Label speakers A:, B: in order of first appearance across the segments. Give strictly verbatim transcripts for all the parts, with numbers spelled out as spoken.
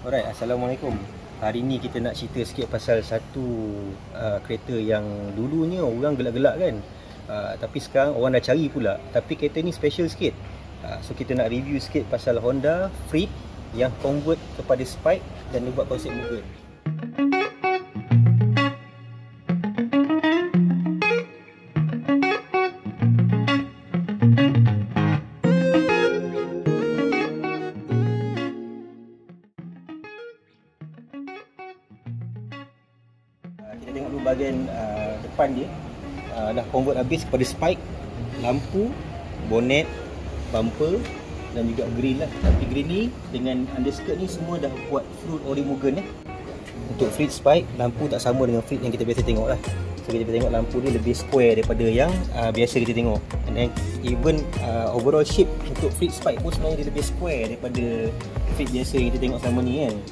A: Alright, Assalamualaikum. Hari ni kita nak cerita sikit pasal satu uh, kereta yang dulunya orang gelak-gelak kan, uh, tapi sekarang orang dah cari pula. Tapi kereta ni special sikit, uh, so kita nak review sikit pasal Honda Freed yang convert kepada Spike dan dia buat konsep Mugen. Kita tengok dulu bahagian uh, depan dia, uh, dah convert habis kepada Spike. Lampu, bonnet, bumper dan juga grill lah. Tapi grill ni dengan underskirt ni semua dah buat full ori Mugen eh. Untuk Freed Spike, lampu tak sama dengan Freed yang kita biasa tengok lah. So kita tengok lampu dia lebih square daripada yang uh, biasa kita tengok. And then even uh, overall shape untuk Freed Spike pun sebenarnya dia lebih square daripada Freed biasa yang kita tengok selama ni kan.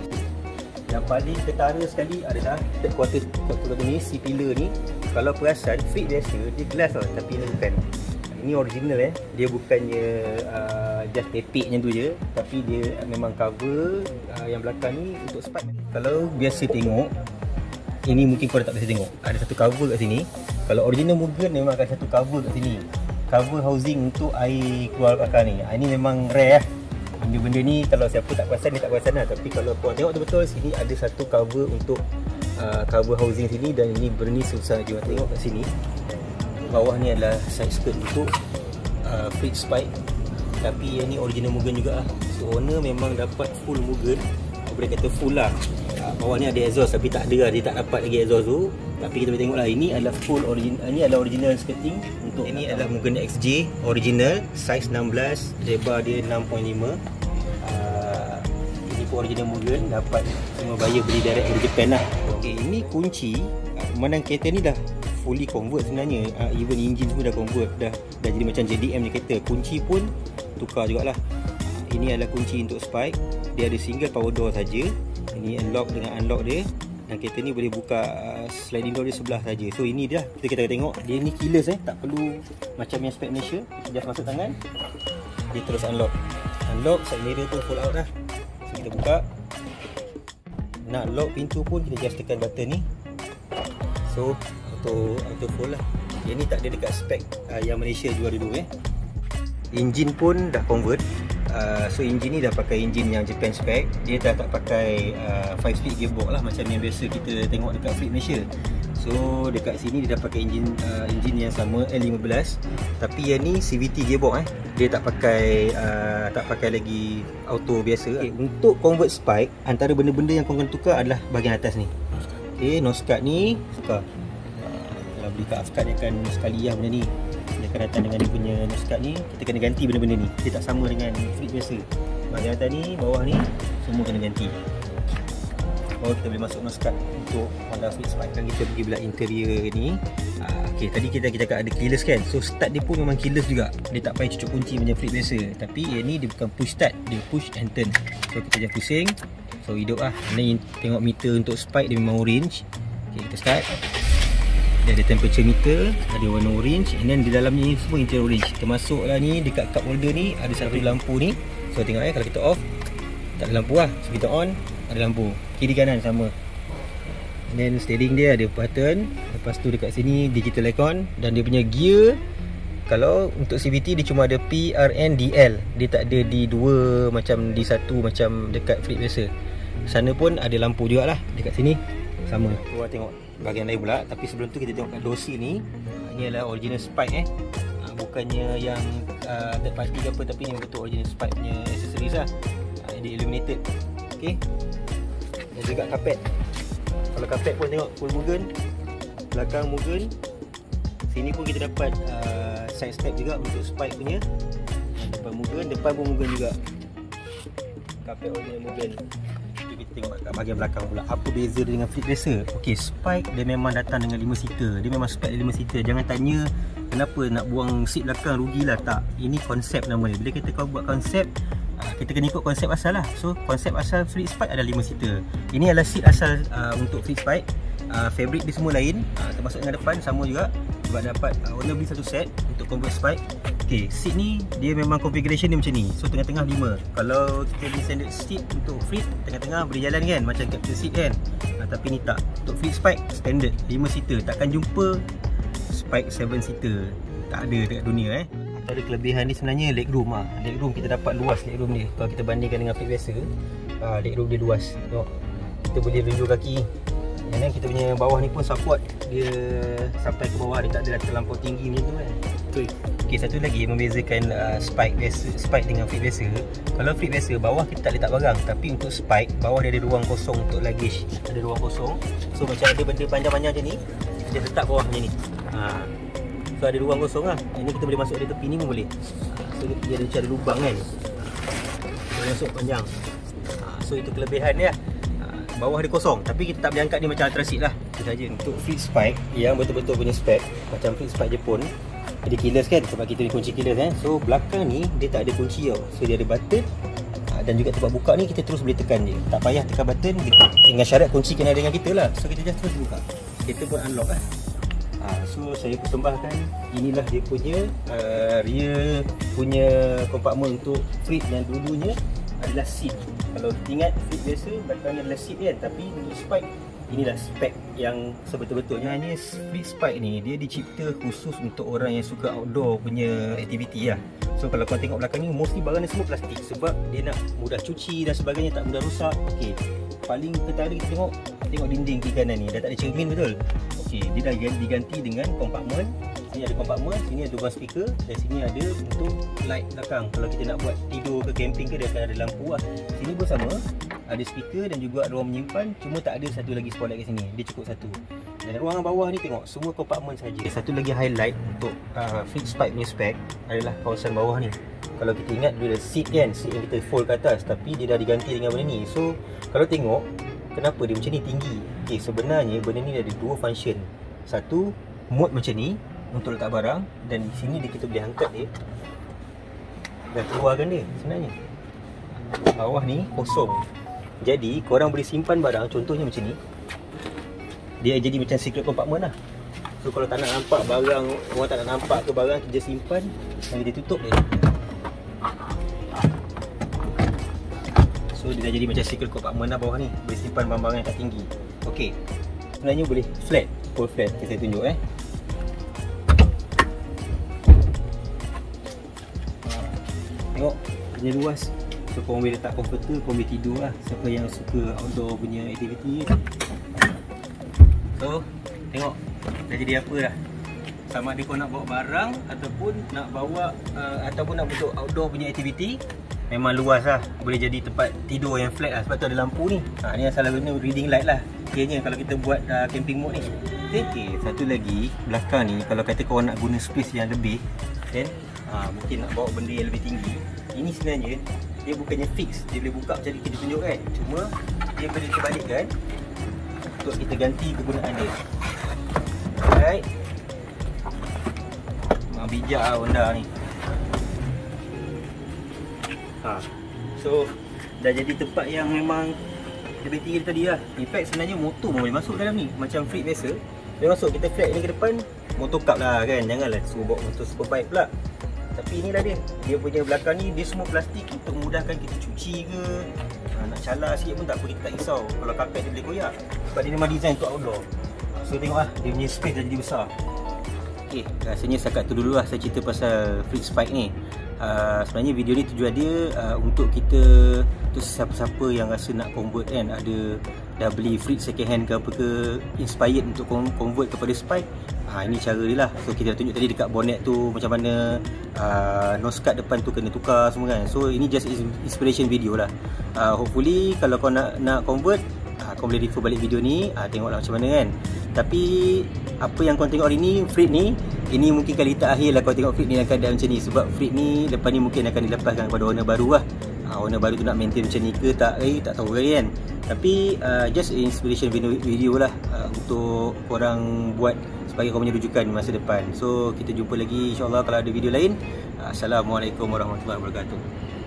A: Yang paling ketara sekali adalah third quarter, third quarter ni, si pillar ni. Kalau perasan, Freed biasa dia glass tau, tapi ni bukan. Ini original eh. Dia bukannya uh, just tepek macam tu je, tapi dia memang cover uh, yang belakang ni untuk Spike. Kalau biasa tengok, ini mungkin korang tak biasa tengok, ada satu cover kat sini. Kalau original Mugen memang akan satu cover kat sini, cover housing untuk air keluar belakang ni. Ini memang rare lah. Benda-benda ni kalau siapa tak perasan, dia tak perasan lah. Tapi kalau korang tengok betul-betul, sini ada satu cover untuk uh, cover housing sini. Dan ini berni susah je. Tengok kat sini, bawah ni adalah side skirt untuk uh, Freed Spike. Tapi yang ni original Mugen juga lah. So owner memang dapat full Mugen, boleh kata full lah. uh, Bawah ni ada exhaust, tapi tak ada lah, dia tak dapat lagi exhaust tu. Tapi kita boleh tengok lah, ini adalah full original. Ini adalah original skirting untuk ini adalah Mugen X J original, size enam belas, lebar dia enam perpuluhan lima. uh, Ini pun original Mugen, dapat semua buyer beli direct dari Japan lah. Okay, ini kunci. uh, Memandang kereta ni dah fully convert sebenarnya. uh, Even engine semua dah convert, dah, dah jadi macam J D M ni kereta. Kunci pun tukar jugalah. uh, Ini adalah kunci untuk Spike. Dia ada single power door saja. Ini unlock dengan unlock dia. Dan kereta ni boleh buka uh, sliding door dia sebelah saja. So ini dia, kita kita tengok dia ni keyless eh, tak perlu macam yang spek Malaysia. Kita just masuk tangan, dia terus unlock. Unlock, side mirror tu full out dah. So kita buka. Nak lock pintu pun kita just tekan button ni. So auto auto full lah. Dia ni tak ada dekat spek uh, yang Malaysia jual dulu eh. Engine pun dah convert. Uh, so engine ni dah pakai engine yang Japan spec. Dia dah tak pakai uh, five speed gearbox lah macam yang biasa kita tengok dekat Freed Malaysia. So dekat sini dia dah pakai engine uh, engine yang sama L lima belas. Tapi yang ni C V T gearbox eh. Dia tak pakai uh, tak pakai lagi auto biasa. Okay, untuk convert Spike, antara benda-benda yang korang tukar adalah bahagian atas ni. Okay, nose guard ni tukar. Uh, kalau beli kat Afkat dia akan sekali lah benda ni. Dia akan datang dengan dia punya nose guard ni. Kita kena ganti benda-benda ni. Dia tak sama dengan Freed biasa. Bahagian atas ni, bawah ni semua kena ganti. Baru kita boleh masuk nose guard untuk Honda Freed Spike. Dan kita pergi belah interior ni. uh, Okay, tadi kita kita ada keyless kan. So start dia pun memang keyless juga. Dia tak payah cucuk kunci macam Freed biasa. Tapi yang ni dia bukan push start, dia push and turn. So kita just pusing. So hidup lah. Ni tengok meter untuk Spike dia memang orange. Okay, kita start. Dia ada temperature meter, ada warna orange. And then di dalamnya ni semua interior orange. Termasuk lah ni dekat cup holder ni ada satu lampu ni. So tengok eh, kalau kita off tak ada lampu lah. So kita on, ada lampu. Kiri kanan sama. And then steering dia ada button. Lepas tu dekat sini digital aircon. Dan dia punya gear, kalau untuk C V T dia cuma ada P, R, N, D, L. Dia tak ada D dua macam D satu macam dekat Freed biasa. Sana pun ada lampu juga lah. Dekat sini sama. Kita tengok bahagian lain pula. Tapi sebelum tu kita tengok kat dosi ni. Ini adalah original Spike eh. Bukannya yang uh, third party ke apa, tapi ni betul original Spike punya accessories lah. uh, Dia illuminated. Okay. Dan juga kapet. Kalau kapet pun tengok full Mugen. Belakang Mugen. Sini pun kita dapat uh, side step juga untuk Spike punya. Depan Mugen, depan pun Mugen juga. Kapet original Mugen. Kita tengok kat bahagian belakang pula, apa beza dia dengan Freed biasa. Ok, Spike dia memang datang dengan lima seater. Dia memang spek lima seater. Jangan tanya kenapa nak buang seat belakang, rugilah. Tak, ini konsep nama dia. Bila kita kau buat konsep, kita kena ikut konsep asal lah. So konsep asal Freed Spike ada lima seater. Ini adalah seat asal uh, untuk Freed Spike. uh, Fabric dia semua lain, uh, termasuk dengan depan sama juga. sebab dapat uh, owner beli satu set untuk convert spike. Okay, seat ni dia memang configuration dia macam ni. So tengah-tengah lima. Kalau kita beli standard seat untuk flip, tengah-tengah boleh jalan kan, macam captain seat kan. uh, Tapi ni tak. Untuk flip spike standard lima seater. Takkan jumpa spike tujuh seater. Tak ada dekat dunia eh. Antara kelebihan ni sebenarnya legroom lah. Legroom kita dapat luas legroom ni. Kalau kita bandingkan dengan flip biasa, uh, legroom dia luas. Tengok, kita boleh lunjur kaki. Dan kita punya bawah ni pun support dia sampai ke bawah, dia tak ada terlampau tinggi macam tu kan. Betul. Okey, satu lagi membezakan uh, spike biasa, spike dengan flip biasa. Kalau flip biasa bawah kita tak letak barang, tapi untuk spike bawah dia ada ruang kosong untuk luggage. Ada ruang kosong. So macam ada benda panjang-panjang macam ni, kita letak bawah macam ni. Ha. So ada ruang kosong lah. Ini kita boleh masuk dari tepi ni pun boleh. Ha. So dia ada macam ada lubang kan. Boleh masuk panjang. Ha. So itu kelebihan dia. Bawah dia kosong, tapi kita tak boleh angkat dia macam ultra seat lah. Itu saja. Untuk flip spike yang betul-betul punya spek macam flip spike Jepun, dia keyless kan, sebab kita ni kunci keyless kan. So belakang ni dia tak ada kunci tau. So dia ada button, dan juga tempat buka ni kita terus boleh tekan je. Tak payah tekan button, dengan syarat kunci kena dengan kita lah. So kita just terus buka, kita pun unlock kan. ha, So saya persembahkan, inilah dia punya uh, rear punya compartment untuk flip yang dulunya adalah seat. Kalau kita ingat flip biasa belakangnya adalah seat kan, tapi untuk spike inilah spek yang sebetul-betulnya. Hanya flip spike ni dia dicipta khusus untuk orang yang suka outdoor punya aktiviti lah. So kalau kau tengok belakang ni mostly barang dia semua plastik, sebab dia nak mudah cuci dan sebagainya, tak mudah rosak. Okey, paling ketara kita tengok tengok dinding kiri kanan ni dah tak ada cermin betul. Okey, dia dah diganti dengan compartment. Sini ada compartment, sini ada dua speaker, dan sini ada untuk light belakang. Kalau kita nak buat tidur ke camping ke, dia akan ada lampu lah. Sini pun sama, ada speaker dan juga ruang menyimpan, cuma tak ada satu lagi spotlight kat sini. Dia cukup satu. Dan ruangan bawah ni tengok semua compartment saja. Satu lagi highlight untuk uh, flip spike punya spek adalah kawasan bawah ni. Kalau kita ingat dia ada seat kan, seat yang kita fold ke atas, tapi dia dah diganti dengan benda ni. So kalau tengok kenapa dia macam ni tinggi. Okay, sebenarnya benda ni ada dua function. Satu, mode macam ni untuk letak barang, dan di sini dia kita boleh angkat dia dan keluarkan dia. Sebenarnya bawah ni kosong, jadi korang boleh simpan barang. Contohnya macam ni, dia jadi macam secret compartment lah. So kalau tak nak nampak barang, orang tak nak nampak ke barang, kita simpan dan kita tutup dia. So dia dah jadi macam secret compartment lah bawah ni, boleh simpan barang-barang yang tak tinggi. Okey, sebenarnya boleh flat, full flat. Okay, saya tunjuk eh. Tengok, dia luas. So korang boleh letak comforter, korang boleh tidur lah. Siapa yang suka outdoor punya aktiviti. So tengok dah jadi apa dah. Sama ada kau nak bawa barang ataupun nak bawa uh, ataupun nak untuk outdoor punya aktiviti, memang luas lah. Boleh jadi tempat tidur yang flat lah, sebab tu ada lampu ni. Ha, ni asal guna reading light lah kiranya kalau kita buat uh, camping mode ni. Okay, okay, satu lagi belakang ni, kalau kata kau nak guna space yang lebih kan, ha, mungkin nak bawa benda yang lebih tinggi, ini sebenarnya dia bukannya fix. Dia boleh buka macam ni kita tunjuk kan, cuma dia boleh terbalikkan untuk kita ganti kegunaan dia. Alright, memang bijak lah Honda ni. ha. So dah jadi tempat yang memang lebih tinggi tadi lah. In fact sebenarnya motor pun boleh masuk dalam ni. Macam flip biasa, dia masuk, kita flat ni ke depan, motor cup lah kan. Janganlah suruh bawa motor superbike pula. Tapi inilah dia, dia punya belakang ni dia semua plastik untuk memudahkan kita cuci ke, ha, nak calar sikit pun tak apa, kita tak risau. Kalau kapet dia boleh koyak, sebab dia memang design untuk outdoor. So tengoklah, dia punya space dah jadi besar. Okay, rasanya setakat tu dulu lah saya cerita pasal flip spike ni. Uh, sebenarnya video ni tujuan dia uh, untuk kita, untuk siapa-siapa yang rasa nak convert kan, ada dah beli flip second hand ke apa ke, inspired untuk convert kepada spike. Ha, ini cara dia lah. So kita dah tunjuk tadi dekat bonnet tu macam mana uh, nose guard depan tu kena tukar semua kan. So ini just inspiration video lah. uh, Hopefully kalau kau nak nak convert, uh, kau boleh refer balik video ni, uh, tengoklah macam mana kan. Tapi apa yang kau tengok hari ni, flip ni, ini mungkin kali terakhir lah kau tengok flip ni dalam keadaan macam ni. Sebab flip ni lepas ni mungkin akan dilepaskan kepada owner baru lah. uh, Owner baru tu nak maintain macam ni ke tak, eh tak tahu kan. Tapi uh, just inspiration video, video lah uh, untuk korang buat sebagai korang punya rujukan di masa depan. So kita jumpa lagi insyaAllah kalau ada video lain. uh, Assalamualaikum warahmatullahi wabarakatuh.